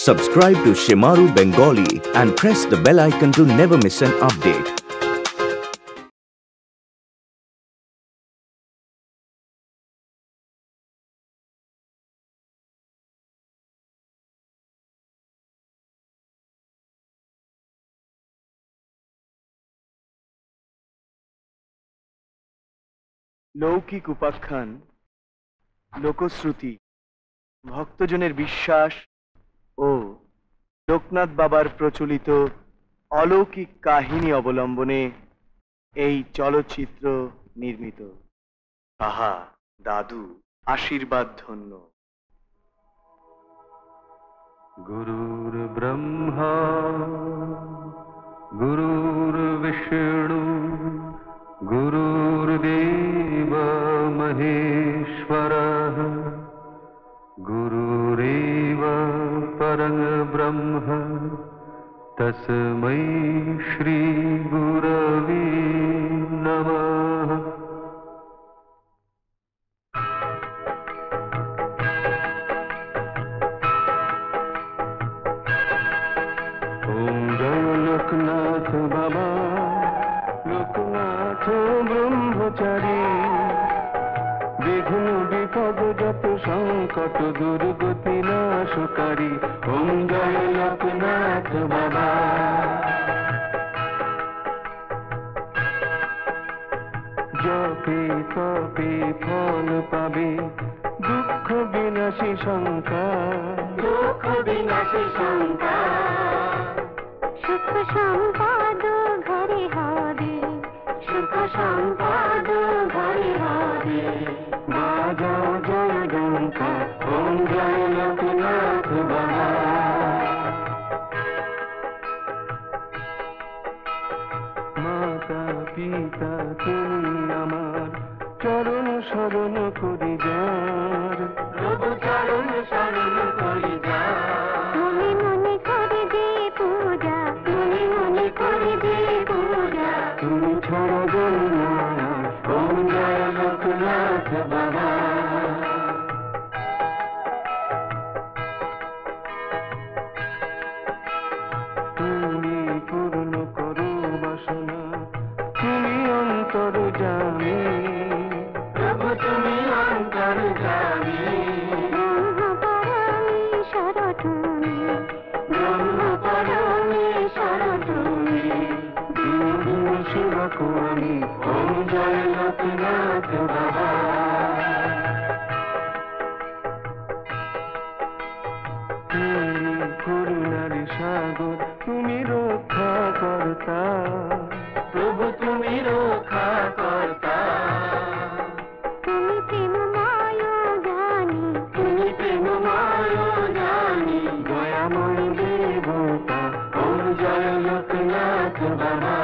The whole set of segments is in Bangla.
Subscribe to Shimaru Bengali and press the bell icon to never miss an update. লৌকিক উপাখ্যান, লোকশ্রুতি, ভক্তজনের বিশ্বাস ও লোকনাথ বাবার প্রচলিত অলৌকিক কাহিনী অবলম্বনে এই চলচ্চিত্র নির্মিত। আহা দাদু আশীর্বাদ ধন্য। গুরুর ব্রহ্মা গুরুর বিষ্ণু গুরুর্দেব মহেশ্বরঃ গুরুরেব পরম ব্রহ্ম তস্मै শ্রী গুরবে নমঃ। ওম জয় লোকনাথ বাবা, লোকনাথ ব্রহ্মচারী, বিঘ্ন বিপদ যত সংকট দুর্গতি নাশকারী। ওম জয় লোকনাথ বাবা। জপে তপে ফল পাবে, দুঃখ বিনাশী শঙ্কার, দুঃখ বিনাশী শঙ্কার। সুখ সম্পদ ঘরে হবে, সুখ সম্পদ ঘরে হবে। বাজাও জয় ডঙ্কা, ওম জয় লোকনাথ বাবা। মাতা পিতা তুমি আমার, চরণ শরণ করি যার, প্রভু চরণ শরণ করি যার। মনে মনে করে দে পূজা, মনে মনে করে দে পূজা। তুমি ছাড়া জন্য ওম জয় লোকনাথ বাবা। তুমি পূর্ণ করো বাসনা, তুমি অন্তর্যামী, প্রভু তুমি অন্তর্যামী। ব্রহ্ম পরমেশ্বর তুমি, ব্রহ্ম পরমেশ্বর তুমি, দীন সেবক আমি। ওম জয় লোকনাথ বাবা। তুমি করুণার সাগর, তুমি রক্ষা কর্তা, প্রভু তুমি রক্ষা কর্তা। তুমি প্রেমময় জ্ঞানী, তুমি প্রেমময় জানি, দয়াময় দেবতা। ওম জয় লোকনাথ বাবা।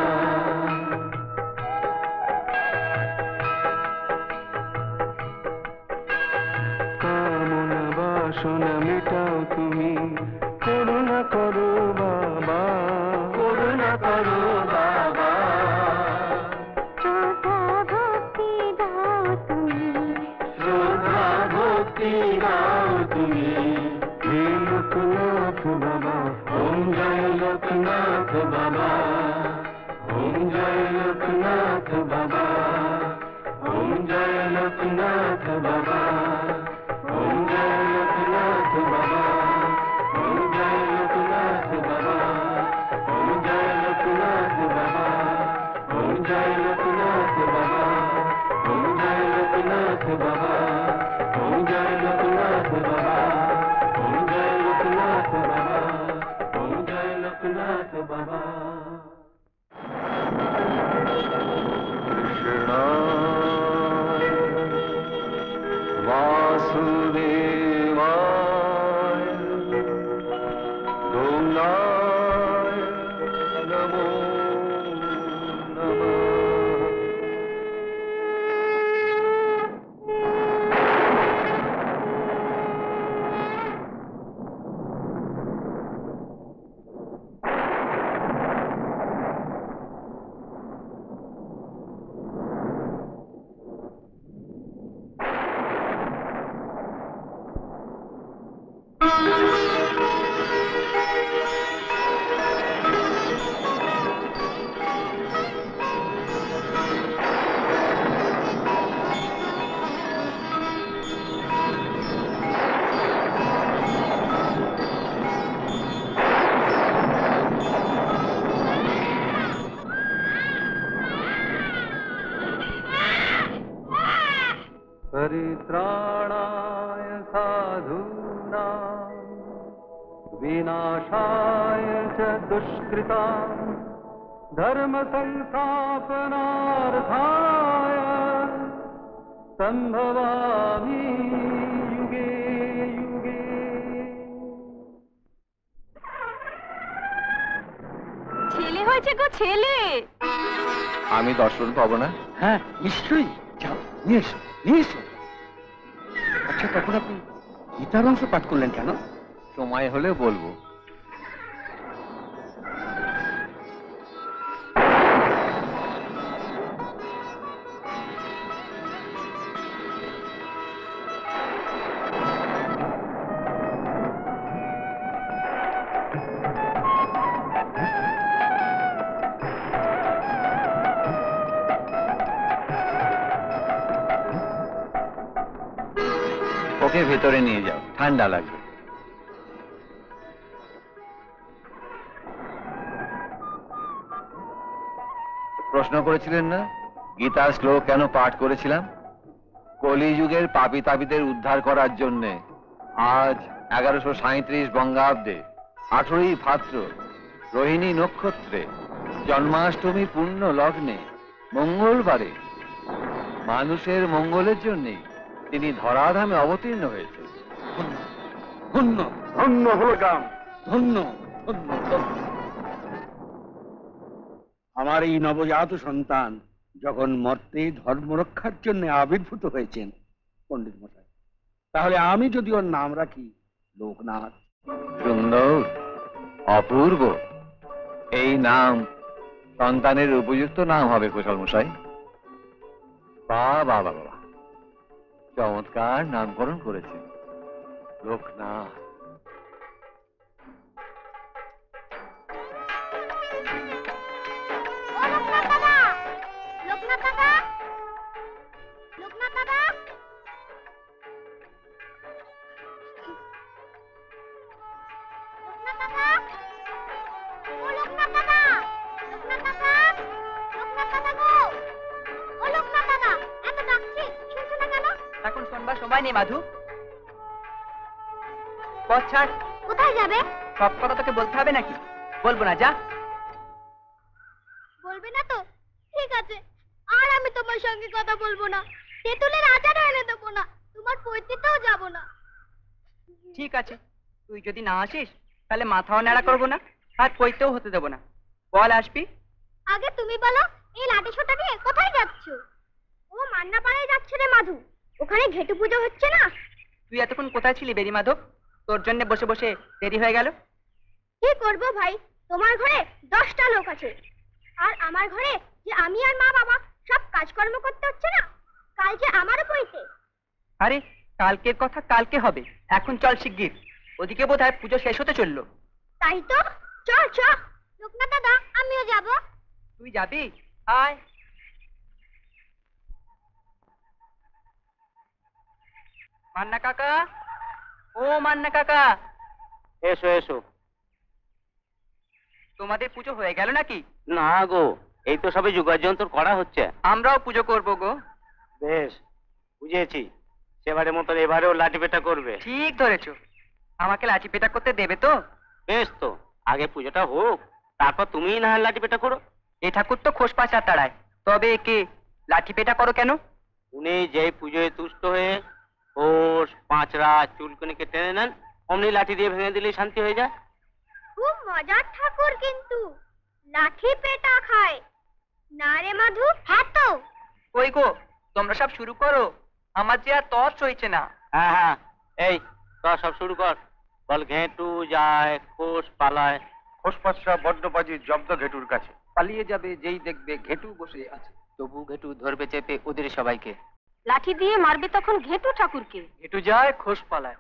কামনা বাসনা মেটাও তুমি, করুণা করো বাবা, করুণা করো বাবা। শ্রদ্ধা ভক্তি দাও তুমি, শ্রদ্ধা ভক্তি দাও তুমি, হে লোকনাথ বাবা। ওম জয় লোকনাথ বাবা। ওম জয় লোকনাথ বাবা। ওম জয় লোকনাথ বাবা। ওম জয় লোকনাথ বাবা। ওম জয় লোকনাথ বাবা। ওম জয় লোকনাথ বাবা। ওম জয় লোকনাথ বাবা। ওম জয় লোকনাথ বাবা। ওম জয় লোকনাথ বাবা। ওম জয় লোকনাথ বাবা। ওম জয় লোকনাথ বাবা। কৃষ্ণ विनाशाय च दुष्कृतां धर्म संस्थापनार्थाय संभवामि युगे युगे। ছেলে হয়েছে গো ছেলে। আমি দর্শন পাবো না? হ্যাঁ নিশ্চয়ই, যাও নিয়ে এসো নিয়ে এসো। আচ্ছা তখন আপনি গীতার অংশ পাঠ করলেন কেন? সময় হলে বলবো। ওকে ভেতরে নিয়ে যাও, ঠান্ডা লাগবে। প্রশ্ন করেছিলেন না গীতার শ্লোক কেন পাঠ করেছিলাম? কলিযুগের পাপী তাপীদের উদ্ধার করার জন্য। আজ 1137 বঙ্গাব্দে 18ই ভাদ্র রোহিণী নক্ষত্রে জন্মাষ্টমী পূর্ণ লগ্নে মঙ্গলবারে মানুষের মঙ্গলের জন্যে তিনি ধরাধামে অবতীর্ণ হয়েছে। ধন্য ধন্য হলো গাম। ধন্য ধন্য ধন্য। আমার এই নবজাত সন্তান যখন মর্তে ধর্ম রক্ষার জন্য আবির্ভূত হয়েছেন পণ্ডিত মশাই, তাহলে আমি যদি ওর নাম রাখি লোকনাথ। সুন্দর, অপূর্ব। এই নাম সন্তানের উপযুক্ত নাম হবে কুশল মশাই। বাহ বাহ বাহ বাহ, চমৎকার নামকরণ করেছে লোকনাথ। ও লোকনাথ দাদা, লোকনাথ দাদা, লোকনাথ দাদা, লোকনাথ দাদা, ও লোকনাথ দাদা, লোকনাথ দাদা, লোকনাথ দাদা গো, ও লোকনাথ দাদা, এত ডাকছি শুনছো না কেন? এখন শোনবার সময় নেই মাধু, পথ ছাড়। কোথায় যাবে? সব কথা তোকে বলতে হবে নাকি? বলবো না, যা। বলবে না তো? ঠিক আছে, আর আমি তোমার সঙ্গে কথা বলবো না। তেঁতুলের আচারও এনে দেবো না, তোমার পৈতৃতেও যাব না। ঠিক আছে, তুই যদি না আসিস তাহলে মাথাও নেড়া করবো না, আর পইতেও হতে দেবো না। বল আসবি? আগে তুমি বলো, এই লাঠি সোটা নিয়ে কোথায় যাচ্ছ? ও মান্নাপাড়ায় যাচ্ছে রে মাধু, ওখানে ঘেটু পুজো হচ্ছে না? তুই এতক্ষণ কোথায় ছিলি বেরি মাধব? তোর জন্য বসে বসে দেরি হয়ে গেল। কি করবো ভাই, তোমার ঘরে 10টা লোক আছে, আর আমার ঘরে যে আমি আর মা বাবা সব কাজকর্ম করতে হচ্ছে না, কাল যে আমারও পৈতে। আরে কালকের কথা কালকে হবে, এখন চল শিগগির। ওদিকে বোধহয় পুজো শেষ হতে চললো। তাই তো, চল চল। লোকনাথ দাদা, আমিও যাব। তুই যাবি? আয়। মান্না কাকা, ও মান্না কাকা, এসো এসো। তোমাদের পুজো হয়ে গেল নাকি? না গো, এই তো সবে যোগাযন্ত্র করা হচ্ছে। আমরাও পুজো করবো গো। বেশ, বুঝেছি। সেবারের মতন এবারেও লাঠি পেটা করবে। ঠিক ধরেছো। আমাকে লাঠি পেটা করতে দেবে তো? বেশ তো, আগে পুজোটা হোক, তারপর তুমিই না হয় লাঠি পেটা করো। এ ঠাকুর তো খোস পাচা তাড়ায়, তবে একে লাঠি পেটা করো কেন? উনি যেই পুজোয় তুষ্ট হয়ে ওর পাঁচরা চুলকুনিকে টেনে নেন, অমনি লাঠি দিয়ে ভেঙে দিলেই শান্তি হয়ে যায়। খুব মজার ঠাকুর, কিন্তু লাঠি পেটা খায় না রে মাধু? হ্যাঁ তো। ওই গো, তোমরা সব শুরু করো, আমার যে আর তর সইছে না। হ্যাঁ হ্যাঁ, এই তোরা সব শুরু কর। বল ঘেঁটু যায়, খোস পালায়। খোসপাসরা বড্ডবাজি জব্দ ঘেটুর কাছে। পালিয়ে যাবে যেই দেখবে ঘেটু বসে আছে। তবু ঘেটু ধরবে চেপে ওদের সবাইকে। লাঠি দিয়ে মারবে তখন ঘেটু ঠাকুরকে। ঘেটু যায়, খোস পালায়।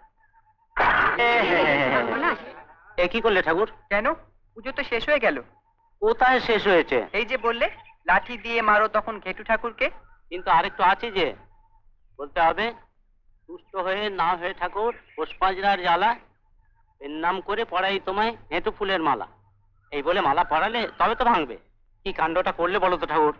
এ কি করলে ঠাকুর? কেন? পুজো তো শেষ হয়ে গেল। কোথায় শেষ হয়েছে? এই যে বললে লাঠি দিয়ে মারো তখন ঘেটু ঠাকুরকে। কিন্তু আরেকটু আছে যে, বলতে হবে সুস্থ হয়ে না হয়ে ঠাকুর পুষ্পাঞ্জলার জ্বালা এর নাম করে পড়াই তোমায় হেঁটু ফুলের মালা। এই বলে মালা পড়ালে তবে তো ভাঙবে। কি কাণ্ডটা করলে বলো তো ঠাকুর?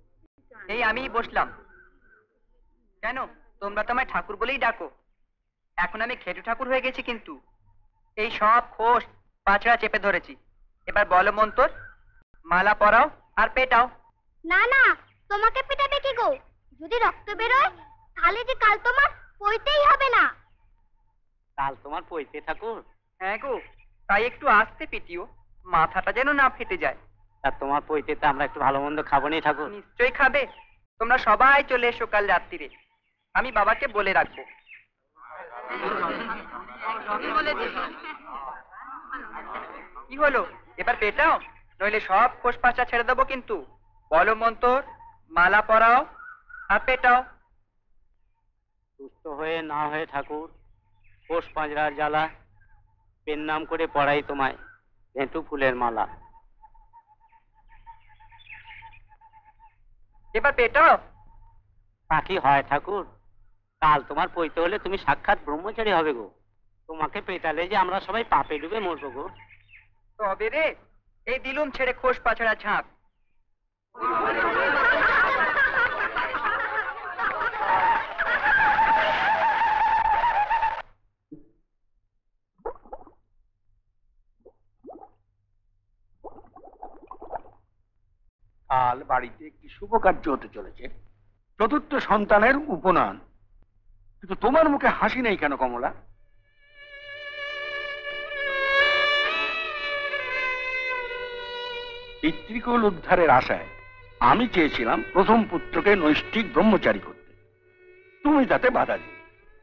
এই আমি বসলাম। কেন? তোমরা তো আমায় ঠাকুর বলেই ডাকো। এখন আমি ঘেটু ঠাকুর হয়ে গেছি কিন্তু। এই সব খোশ পাঁচড়া চেপে ধরেছি। এবার বলো মন্তর, মালা পরাও আর পেটাও। না না, তোমাকে পেটাবে কি গো? যদি রক্ত বেরোয় তাহলে যে কাল তোমার পইতেই হবে না। কাল তোমার পইতে ঠাকুর? হ্যাঁ গো, তাই একটু আস্তে পিটিও, মাথাটা যেন না ফেটে যায়। আর তোমার পইতেতে আমরা একটু ভালো মন্দ খাবো নি ঠাকুর? নিশ্চয়ই খাবে। তোমরা সবাই চলে এসো কাল রাত্রিরে, আমি বাবাকে বলে রাখবো। কি হলো, এবার পেটাও, নইলে সব খোশ পাঁচা ছেড়ে দেবো কিন্তু। বলো মন্তর, মালা পরাও আর পেটাও। সুস্থ হয়ে না হয়ে ঠাকুর, পোষ পাঁজরার জ্বালা, পেন নাম করে পড়াই তোমায় ঘেঁটু ফুলের মালা। এবার পেটাও। তা কি হয় ঠাকুর? কাল তোমার পইতে হলে তুমি সাক্ষাৎ ব্রহ্মচারী হবে গো। তোমাকে পেটালে যে আমরা সবাই পাপে ডুবে মরবো গো। তবে রে, এই দিলুম ছেড়ে খোশ পাছড়া ঝাঁপ। কাল বাড়িতে একটি শুভ কার্য হতে চলেছে, চতুর্থ সন্তানের উপনয়ন। কিন্তু তোমার মুখে হাসি নেই কেন কমলা? পিতৃকুল উদ্ধারের আশায় আমি চেয়েছিলাম প্রথম পুত্রকে নৈষ্ঠিক ব্রহ্মচারী করতে, তুমি তাতে বাধা দিলে।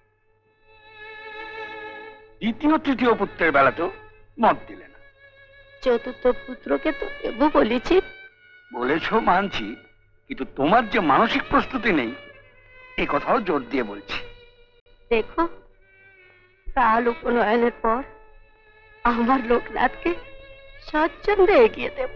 দ্বিতীয় তৃতীয় পুত্রের বেলাতেও মত দিলে না। চতুর্থ পুত্রকে তো দেবো বলেছি। বলেছ মানছি, কিন্তু তোমার যে মানসিক প্রস্তুতি নেই এ কথাও জোর দিয়ে বলছি। দেখো, কাল উপনয়নের পর আমার লোকনাথকে স্বচ্ছন্দে এগিয়ে দেব।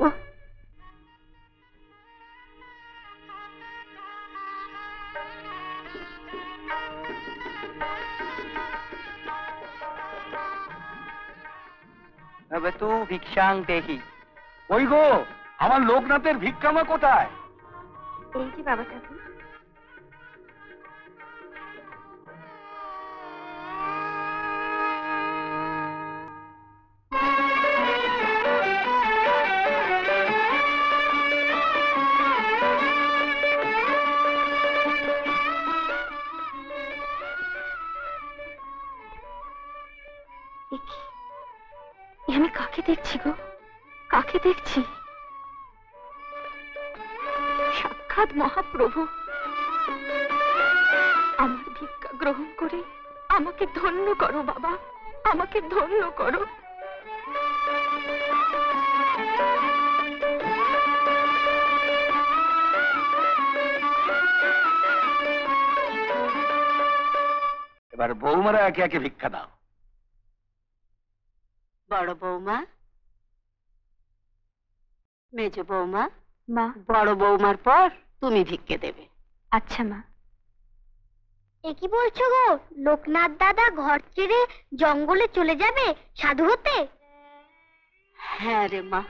তবে তু ভিক্ষাং দেহি। ওই গো, আমার লোকনাথের ভিক্ষামা কোথায়? এই যে বাবা ঠাকুর। আমি কাকে দেখছি গো? কাকে দেখছি? সাক্ষাৎ মহাপ্রভু। আমার ভিক্ষা গ্রহণ করে আমাকে ধন্য করো বাবা, আমাকে ধন্য করো। এবার বৌমারা একে একে ভিক্ষা দাও। বড় বৌমা, মেজ বৌমা, মা। বড় বৌমার পর তুমি ভিক্ষে দেবে। আচ্ছা মা। এ কি বলছো গো? লোকনাথ দাদা ঘর ছেড়ে জঙ্গলে চলে যাবে সাধু হতে? হ্যাঁ রে মা,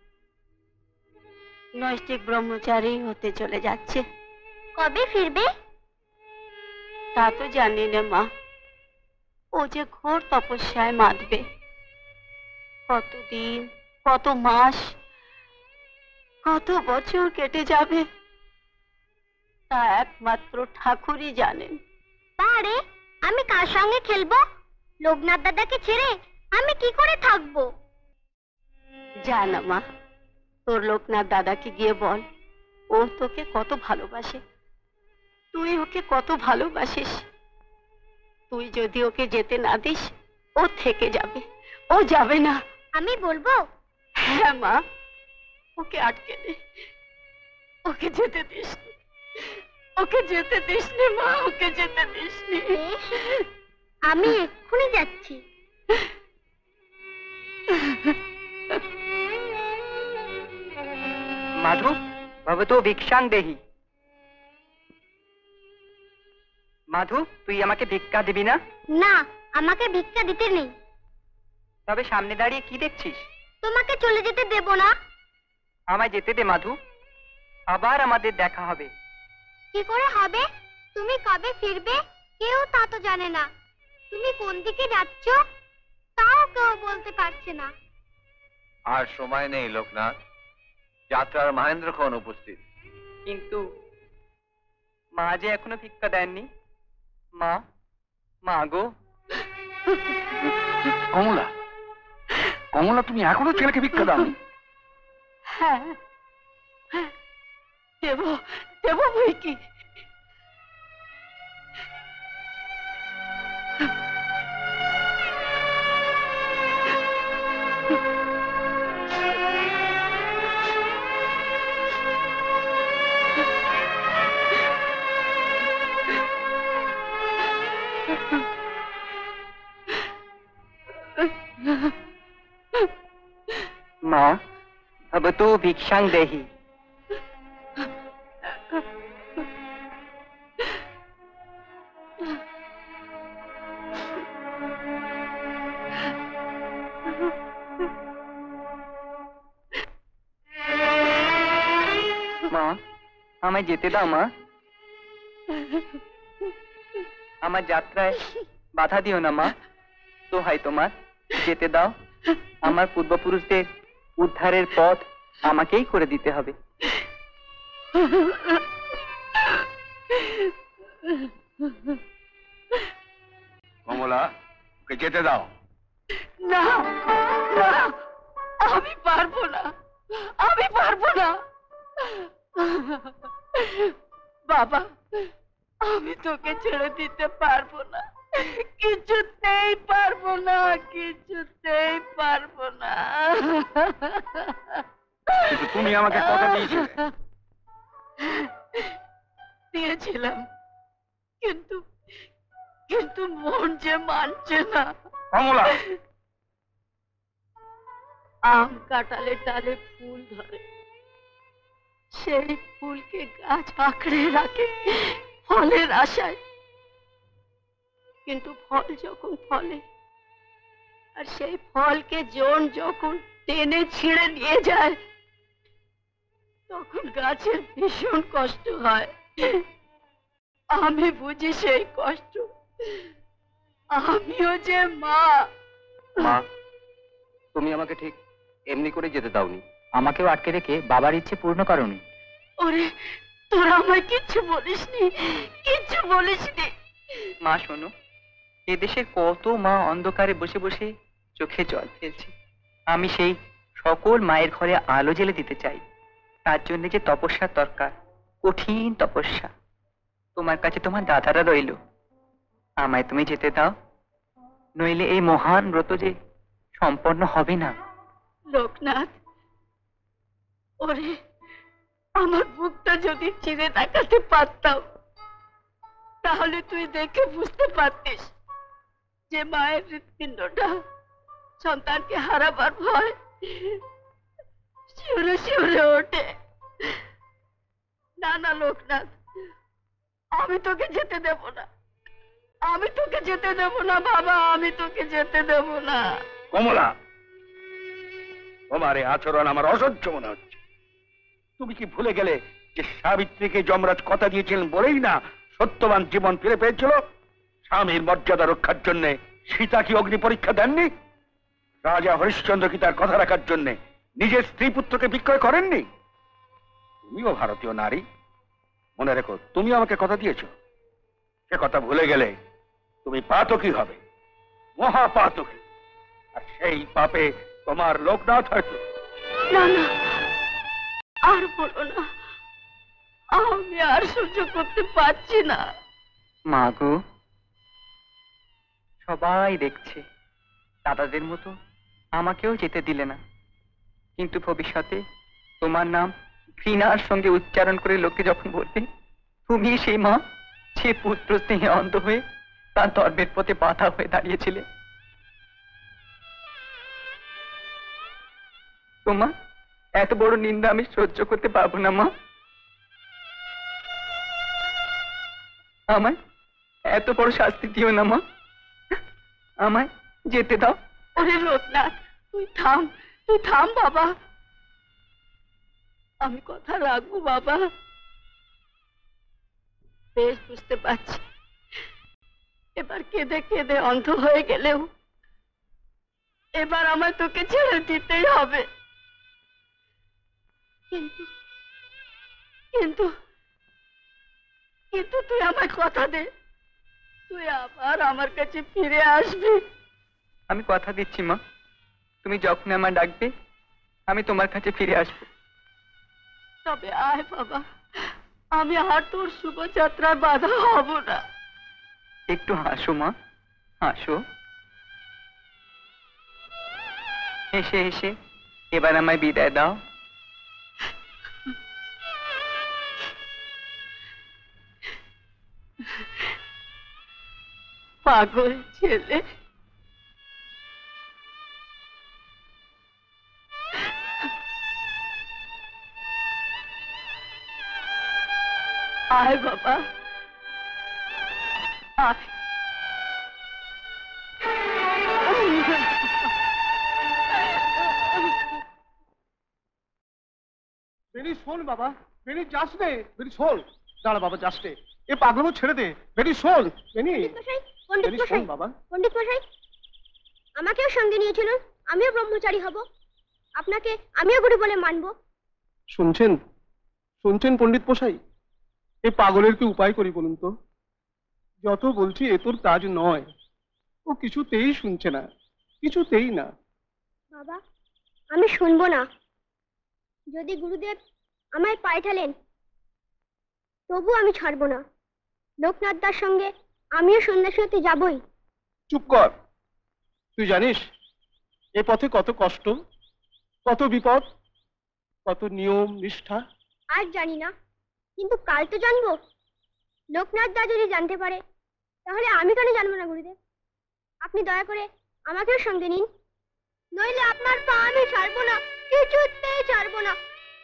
নৈষ্ঠিক ব্রহ্মচারী হতে চলে যাচ্ছে। কবে ফিরবে? তা তো জানি না মা। ও যে ঘোর তপস্যায় মাতবে। কতদিন, কত মাস, কত বছর কেটে যাবে তা একমাত্র ঠাকুরই জানেন। আরে আমি কার সঙ্গে খেলবো? লোকনাথ দাদাকে ছেড়ে আমি কি করে থাকবো? জানা মা, তোর লোকনাথ দাদাকে গিয়ে বল ও তোকে কত ভালোবাসে, তুই ওকে কত ভালোবাসিস। তুই যদি ওকে যেতে না দিস ও থেকে যাবে, ও যাবে না। আমি বলবো? হ্যাঁ মা, ওকে আটকে দে, ওকে যেতে দিস নি, ওকে যেতে দিস নি মা, ওকে যেতে দিস নি। আমি এক্ষুনি যাচ্ছি। মাধু, ভবতু ভিক্ষাং দেহি। মাধু, তুই আমাকে ভিক্ষা দিবি না? না, আমাকে ভিক্ষা দিতে নেই। তবে সামনে দাঁড়িয়ে কি দেখছিস? তোমাকে চলে যেতে দেব না। আমায় যেতে দে মাধু, আবার আমাদের দেখা হবে। কি করে হবে? তুমি কবে ফিরবে কেউ তা তো জানে না। তুমি কোন দিকে যাচ্ছ তাও কেউ বলতে পারছে না। আর সময় নেই লোকনাথ, যাত্রার মহেন্দ্রক্ষণ উপস্থিত। কিন্তু মা যে এখনো ভিক্ষা দেননি। মা, মা গো। কমলা, কমলা, তুমি এখনো ছেলেকে ভিক্ষা দাও? হ্যাঁ হ্যাঁ, দেব দেব বই কি। মা, भवतो भिक्षां देहि। মা, আমায় যেতে দাও মা। আমার যাত্রায় বাধা দিও না মা, দোহাই তোমার, যেতে দাও। আমার পূর্বপুরুষদের উদ্ধারের পথ আমাকেই করে দিতে হবে। কমলা, ওকে যেতে দাও। না না, আমি পারবো না, আমি পারবো না। বাবা, আমি তোকে ছেড়ে দিতে পারবো না, কিছুতেই পারবো না, কিছুতেই পারবো না। কিন্তু তুমি আমাকে কথা দিয়েছিলে। দিয়েছিলাম, কিন্তু কিন্তু মন যে মানছে না। কমলা, আম কাঁঠালের ডালে ফুল ধরে, সেই ফুলকে গাছ আঁকড়ে রাখে ফলের আশায়, কিন্তু ফল যখন ফলে আর সেই ফলকে জন যখন টেনে ছিঁড়ে নিয়ে যায়, তখন গাছের ভীষণ কষ্ট হয়। আমি বুঝি সেই কষ্ট, আমিও যে মা। মা, তুমি আমাকে ঠিক এমনি করে যেতে দাওনি, আমাকেও আটকে রেখে বাবার ইচ্ছে পূর্ণ করোনি। ওরে, তোরা আমায় কিচ্ছু বলিসনি, কিচ্ছু বলিসনি। মা শোনো, এদেশের কত মা অন্ধকারে বসে বসে চোখে জল ফেলছে। আমি সেই সকল মায়ের ঘরে আলো জ্বেলে দিতে চাই। তার জন্য যে তপস্যার দরকার, কঠিন তপস্যা। তোমার কাছে তোমার দাদারা রইল, আমায় তুমি যেতে দাও, নইলে এই মহান ব্রত যে সম্পন্ন হবে না। লোকনাথ, ওরে, আমার বুকটা যদি চিরে দেখাতে পারতাম, তাহলে তুই দেখে বুঝতে পারতিস যে মায়ের হৃৎপিণ্ডটা সন্তানকে হারাবার ভয় শিউরে শিউরে ওঠে। না না লোকনাথ, আমি তোকে যেতে দেব না, আমি তোকে যেতে দেব না বাবা, আমি তোকে যেতে দেব না। কমলা, তোমার এই আচরণ আমার অসহ্য মনে হচ্ছে। তুমি কি ভুলে গেলে যে সাবিত্রীকে যমরাজ কথা দিয়েছিলেন বলেই না সত্যবান জীবন ফিরে পেয়েছিল? স্বামীর মর্যাদা রক্ষার জন্য সীতা কি অগ্নি পরীক্ষা দেননি? রাজা হরিশ্চন্দ্র কি তার কথা রাখার জন্য নিজের স্ত্রী পুত্রকে বিক্রয় করেননি? তুমিও ভারতীয় নারী, মনে রেখো, তুমি আমাকে কথা দিয়েছ। সে কথা ভুলে গেলে তুমি পাতকী হবে, মহাপাতকী। আর সেই পাপে তোমার লোকনাথ হয়তো। না না, আর বলো না, আমি আর সহ্য করতে পারছি না। মা গো, সবাই দেখছে, দাদাদের মতো আমাকেও যেতে দিলে না, কিন্তু ভবিষ্যতে তোমার নাম ঘৃণার সঙ্গে উচ্চারণ করে লোকে যখন বলবে তুমি সেই মা যে পুত্র স্নেহে অন্ধ হয়ে তার ধর্মের পথে বাধা হয়ে দাঁড়িয়েছিলে। তোমার এত বড় নিন্দা আমি সহ্য করতে পারবো না মা। আমায় এত বড় শাস্তি দিও না মা, আমায় যেতে দাও। ওরে লোকনাথ, তুই থাম, তুই থাম বাবা, আমি কথা রাখবো বাবা। বেশ বুঝতে পারছি এবার কেঁদে কেঁদে অন্ধ হয়ে গেলেও এবার আমায় তোকে ছেড়ে দিতেই হবে। কিন্তু কিন্তু কিন্তু তুই আমায় কথা দে, তুই আবার আমার কাছে ফিরে আসবি। আমি কথা দিচ্ছি মা, তুমি যখন আমার ডাকবে আমি তোমার কাছে ফিরে আসবো। তবে আয় বাবা, আমি আর তোর শুভযাত্রায় বাধা হব না। একটু হাসো মা, হাসো। হেসে হেসে এবার আমায় বিদায় দাও। পাগল ছেলে, আয় বাবা, আয়। বেনি শোন বাবা, বেনি যাস নে, বেনি শোন। দাঁড়া বাবা, যাস নে, এ পাগলামো ছেড়ে দে। বেনি শোন, বেনি। পণ্ডিত বেনি মশাই, শোন বাবা। পণ্ডিত মশাই, আমাকেও সঙ্গে নিয়েছিল, আমিও ব্রহ্মচারী হব, আপনাকে আমিও গুরু বলে মানব। শুনছেন, শুনছেন পণ্ডিত মশাই, এ পাগলের কি উপায় করি বলুন তো? যত বলছি এ তোর কাজ নয়, ও কিছুতেই শুনছে না, কিছুতেই না। বাবা, আমি শুনবো না। যদি গুরুদেব আমায় পাঠালেন তবু আমি ছাড়বো না। লোকনাথ দার সঙ্গে আমিও সন্ন্যাসী হতে যাবই। চুপ কর। তুই জানিস এ পথে কত কষ্ট, কত বিপদ, কত নিয়ম নিষ্ঠা? আজ জানি না, কিন্তু কাল তো জানবো। লোকনাথ দা যদি জানতে পারে তাহলে আমি কেন জানবো না গুরুদেব? আপনি দয়া করে আমাকেও সঙ্গে নিন, নইলে আপনার পা আমি ছাড়বো না, কিছুতেই ছাড়বো না।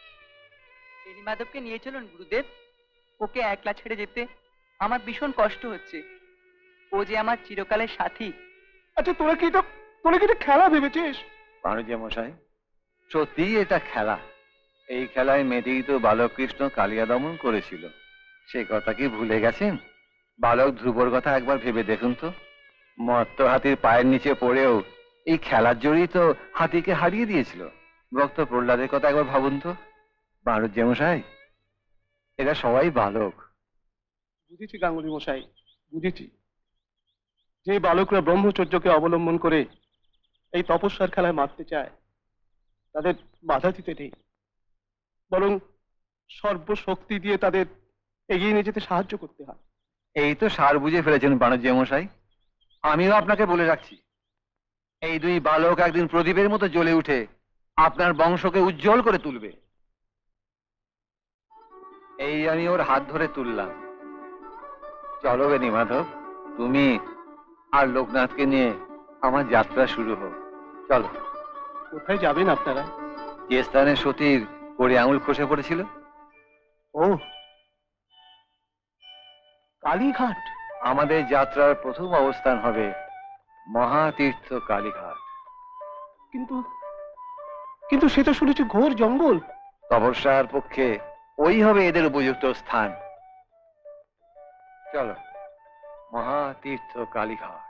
বেনি মাধবকে নিয়ে চলুন গুরুদেব, ওকে একলা ছেড়ে যেতে আমার ভীষণ কষ্ট হচ্ছে। ও যে আমার চিরকালের সাথী। আচ্ছা তোরা কি এটা খেলা ভেবেছিস? বাণিজ্য মশাই, সত্যিই এটা খেলা। এই খেলায় মেয়েটি তো বালক কৃষ্ণ কালিয়া দমন করেছিল, সে কথা কি ভুলে গেছেন? বালক ধ্রুবর কথা একবার ভেবে দেখুন তো। মত্ত হাতির পায়ের নিচে পড়েও এই খেলার জোরেই তো হাতিকে হারিয়ে দিয়েছিল। ভক্ত প্রহ্লাদের কথা একবার ভাবুন তো। বাণিজ্য মশাই, এরা সবাই বালক। বুঝেছি গাঙ্গুলি মশাই, বুঝেছি। যে বালকরা ব্রহ্মচর্যকে অবলম্বন করে এই তপস্যার খেলায় মারতে চায় তাদের বাধা দিতে নেই, বরং সর্বশক্তি দিয়ে তাদের এগিয়ে নিয়ে যেতে সাহায্য করতে হয়। এই তো সার বুঝে ফেলেছেন বাণিজ্য মশাই। আমিও আপনাকে বলে রাখছি, এই দুই বালক একদিন প্রদীপের মতো জ্বলে উঠে আপনার বংশকে উজ্জ্বল করে তুলবে। এই আমি ওর হাত ধরে তুললাম। চলো বেনি মাধব, তুমি আর লোকনাথকে নিয়ে আমার যাত্রা শুরু হোক। চলো। কোথায় যাবেন আপনারা? যে স্থানে সতীর করে আঙুল খসে পড়েছিল। ও, কালীঘাট। আমাদের যাত্রার প্রথম অবস্থান হবে মহাতীর্থ কালীঘাট। কিন্তু কিন্তু সে তো শুনেছি ঘোর জঙ্গল। তপস্যার পক্ষে ওই হবে এদের উপযুক্ত স্থান। চলো, মহাতীর্থ কালীঘাট।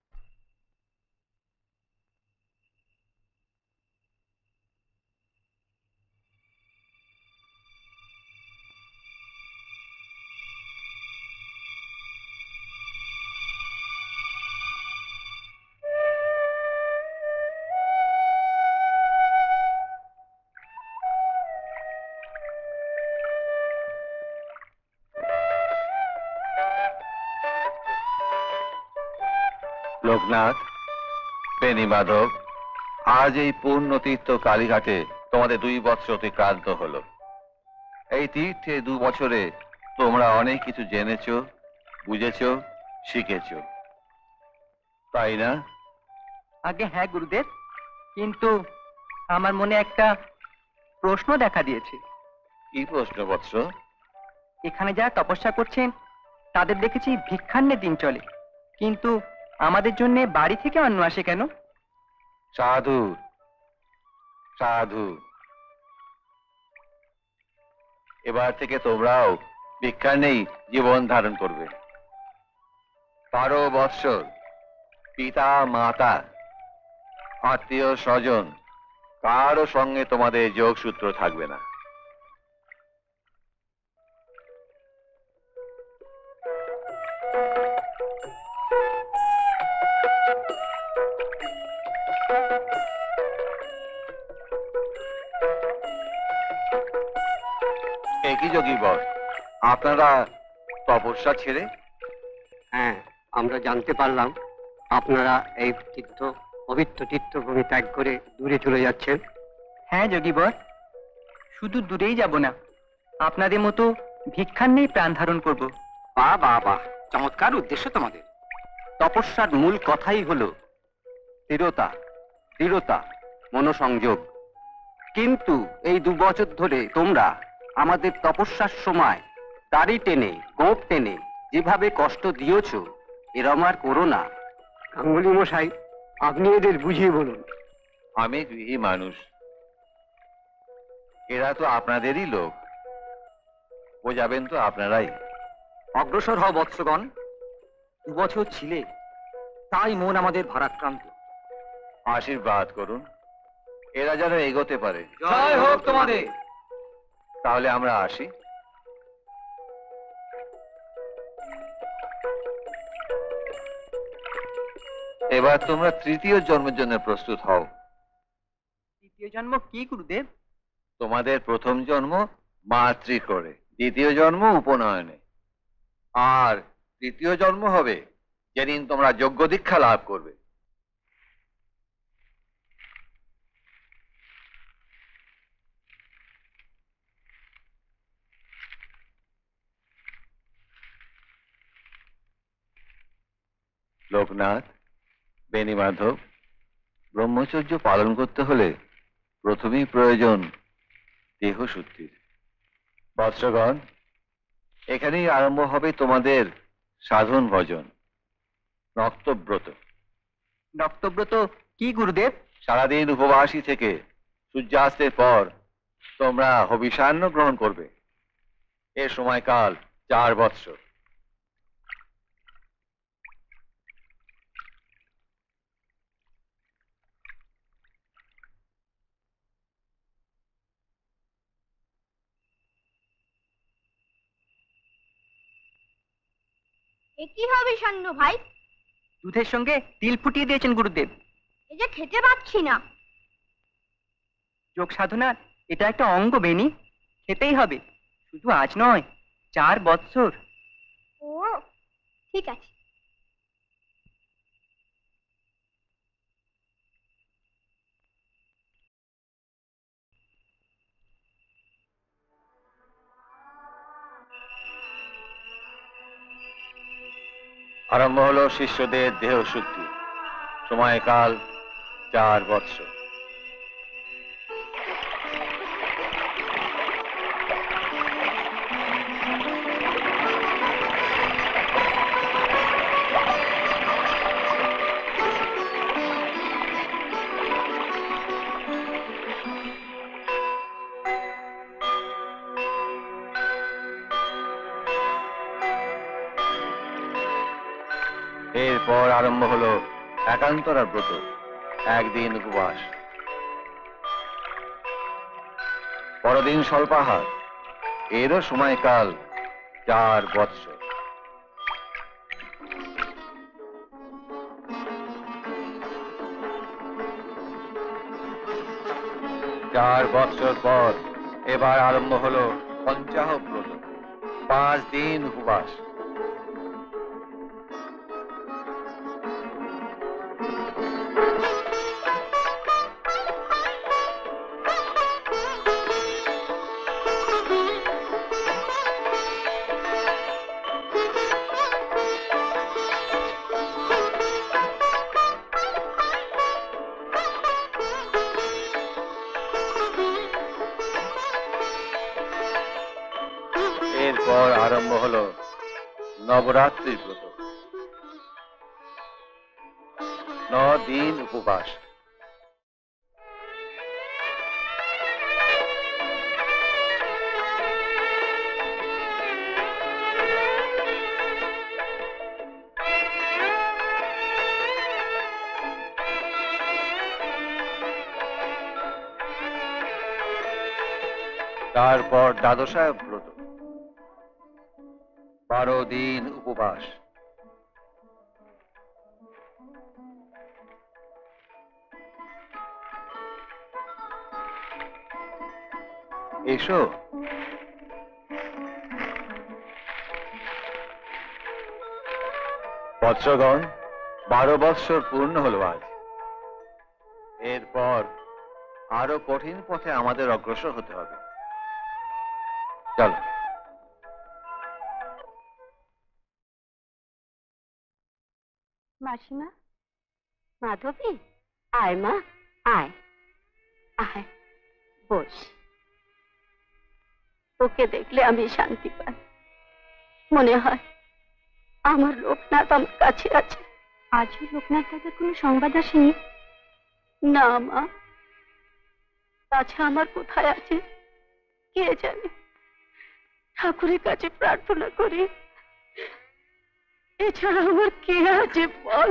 লোকনাথ, বেনি মাধব, আজ এই পূর্ণতীর্থ কালীঘাটে তোমাদের 2 বৎসর অতিক্রান্ত হলো। এই তীর্থে 2 বছরে তোমরা অনেক কিছু জেনেছো, বুঝেছো, শিখেছো, তাই না? আগে হ্যাঁ গুরুদেব, কিন্তু আমার মনে একটা প্রশ্ন দেখা দিয়েছে। কি প্রশ্ন বৎস? এখানে যারা তপস্যা করছেন তাদের দেখেছি ভিক্ষান্নে দিন চলে, কিন্তু আমাদের জন্য বাড়ি থেকে অন্ন আসে কেন? সাধু, সাধু, এবার থেকে তোমরাও ভিক্ষান্নেই জীবন ধারণ করবে। 12 বৎসর পিতা মাতা আত্মীয় স্বজন কারো সঙ্গে তোমাদের যোগসূত্র থাকবে না। একই যোগী বর, আপনারা তপস্যা ছেড়ে? হ্যাঁ, আমরা জানতে পারলাম আপনারা এই পবিত্র তীর্থভূমি ত্যাগ করে দূরে চলে যাচ্ছেন। হ্যাঁ যোগীবর, শুধু দূরেই যাব না, আপনাদের মতো ভিক্ষার নেই প্রাণ ধারণ করব। বাহ বাহ বাহ, চমৎকার উদ্দেশ্য তোমাদের। তপস্যার মূল কথাই হলো স্থিরতা, দৃঢ়তা, মনোসংযোগ। কিন্তু এই 2 বছর ধরে তোমরা আমাদের তপস্যার সময় দাড়ি টেনে গোঁফ টেনে যেভাবে কষ্ট দিয়েছ, এরম আর করো না। গাঙ্গুলি মশাই, আপনি এদের বুঝিয়ে বলুন। আমি গৃহী মানুষ, এরা তো আপনাদেরই লোক, বোঝাবেন তো আপনারাই। অগ্রসর হও বৎসগণ। 2 বছর ছিলে, তাই মন আমাদের ভারাক্রান্ত। আশীর্বাদ করুন, এরা যেন এগোতে পারে। জয় হোক তোমাদের। তাহলে আমরা আসি। এবার তোমরা তৃতীয় জন্মের জন্য প্রস্তুত হও। তৃতীয় জন্ম কি গুরুদেব? তোমাদের প্রথম জন্ম মাতৃ করে, দ্বিতীয় জন্ম উপনয়নে, আর তৃতীয় জন্ম হবে যেদিন তোমরা যজ্ঞ দীক্ষা লাভ করবে। লোকনাথ, বেণীমাধব, ব্রহ্মচর্য পালন করতে হলে প্রথমেই প্রয়োজন দেহ শুদ্ধির। বৎসগণ, এখানেই আরম্ভ হবে তোমাদের সাধন ভজন, নক্তব্রত। নক্তব্রত কি গুরুদেব? সারাদিন উপবাসী থেকে সূর্যাস্তের পর তোমরা হবিষান্ন গ্রহণ করবে। এর সময়কাল 4 বৎসর। এ কি হবে সান্ন ভাই? দুধের সঙ্গে তিল ফুটিয়ে দিয়েছেন গুরুদেব। এই যে খেতে পাচ্ছি না। যোগ সাধনার এটা একটা অঙ্গ বেনি, খেতেই হবে, শুধু আজ নয়, 4 বৎসর। ও ঠিক আছে। আরম্ভ হলো শিষ্যদের দেহ শুদ্ধি, সময়কাল 4 বৎসর। এরপর আরম্ভ হলো একান্তরা ব্রত, 1 দিন উপবাস, পরদিন স্বল্পাহার, এরও সময়কাল 4 বৎসর। চার বৎসর পর এবার আরম্ভ হলো পঞ্চাহ ব্রত, 5 দিন উপবাস। এরপর আরম্ভ হলো নবরাত্রি ব্রত, 9 দিন উপবাস। তারপর দ্বাদশায় ব্রত, 12 দিন উপবাস। এসো। বৎসগণ, 12 বৎসর পূর্ণ হলো আজ। এরপর আরো কঠিন পথে আমাদের অগ্রসর হতে হবে। চলো। মাসিমা, মাধবী, আয় মা, আয় আয়, বস। তোকে দেখলে আমি শান্তি পাই, মনে হয় আমার লোকনাথ আমার কাছে আছে। আজও লোকনাথ দাদার কোনো সংবাদ আসেনি? না মা, কাছে আমার কোথায় আছে কে জানে। ঠাকুরের কাছে প্রার্থনা করি, এছাড়া আমার কে আছে বল?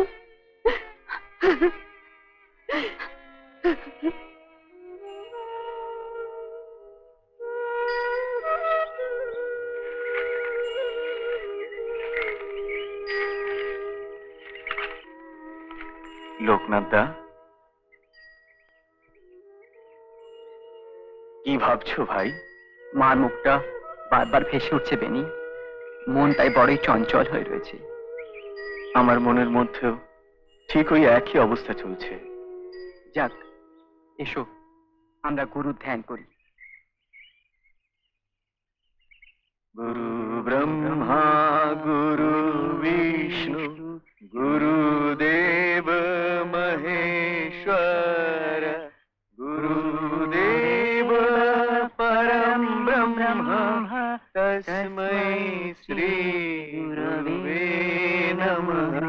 লোকনাথ দা, কি ভাবছো ভাই? মার মুখটা বারবার ভেসে উঠছে বেনি, মন তাই বড়ই চঞ্চল হয়ে রয়েছে। আমার মনের মধ্যেও ঠিক ওই একই অবস্থা চলছে। যাক, এসো আমরা গুরুর ধ্যান করি। গুরু ব্রহ্মা গুরু বিষ্ণু গুরুদেব মহেশ্বর, গুরুদেব পরম ব্রহ্ম তস্मै শ্রী গুরবে নমঃ।